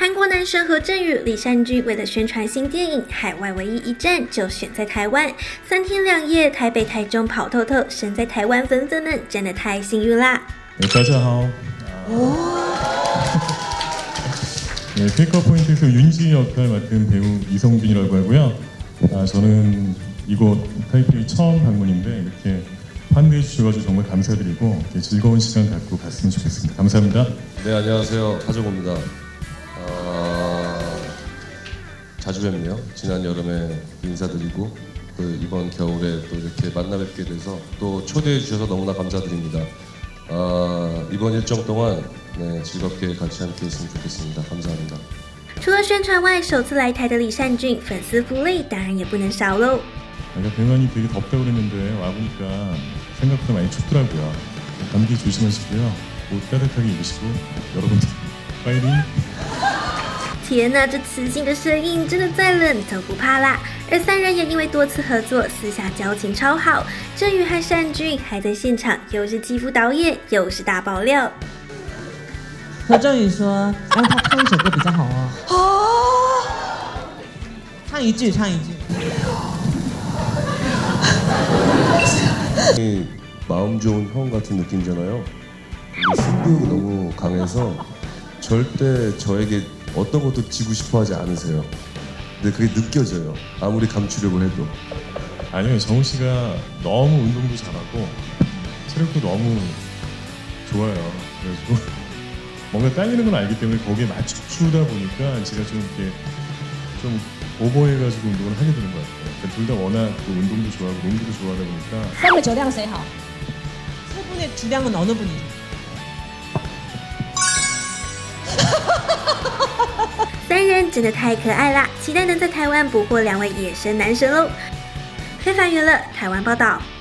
韩国男神何振宇、李善均为了宣传新电影，海外唯一一站就选在台湾，3天2夜，台北、台中跑透透，身在台湾粉粉们真的太幸运啦！ 大家好。네, 케이크업 포인트에서 윤지 역할 맡은 배우 이성빈이라고 하고요. 저는 이곳 타이페이 처음 방문인데 이렇게 환대해 주셔가지고 정말 감사드리고 즐거운 시간 갖고 갔으면 좋겠습니다. 감사합니다. 네, 안녕하세요. 하정우입니다. 자주 뵙네요. 지난 여름에 인사드리고 또 이번 겨울에 또 이렇게 만나 뵙게 돼서 또 초대해 주셔서 너무나 감사드립니다. 이번 일정 동안 네, 즐겁게 같이 함께 했으면 좋겠습니다. 감사합니다. 除了宣传外，首次来台的李善均，粉丝福利当然也不能少喽。 대만이 되게 덥다고 그랬는데 와보니까 생각보다 많이 춥더라고요. 감기 조심하시고요. 옷 따뜻하게 입으시고 여러분들 파이팅! 天哪，这磁性的声音真的再冷都不怕啦！而3人也因为多次合作，私下交情超好。振宇和善均还在现场，又是欺负导演，又是大爆料。 何振宇说：“让他唱一首歌比较好哦。”唱一句，唱一句。 마음 좋은 형 같은 느낌이잖아요. 승부욕이 너무 강해서 절대 저에게 어떤 것도 지고 싶어하지 않으세요. 근데 그게 느껴져요. 아무리 감추려고 해도. 아니요, 정우 씨가 너무 운동도 잘하고 체력도 너무 좋아요. 그래가지고 뭔가 딸리는 건 알기 때문에 거기에 맞추다 보니까 제가 좀 이렇게 좀 오버해가지고 운동을 하게 되는 것 같아요. 둘 다 워낙 또 운동도 좋아하고 농구도 좋아하다 보니까. 3분의酒量谁好？ 세 분의 주량은 어느 분이? 3人真的太可爱啦！期待能在台湾捕获2位野生男神喽！非凡娱乐台湾报道。